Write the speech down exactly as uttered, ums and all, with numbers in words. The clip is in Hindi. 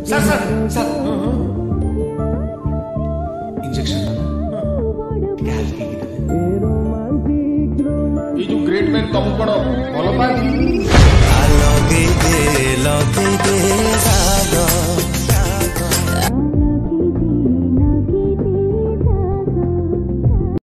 सर सर सर इंजेक्शन ଟିକେ ହାଲକି ଦେବେ। ये जो ग्रेट मैन तम बड़ भल पाए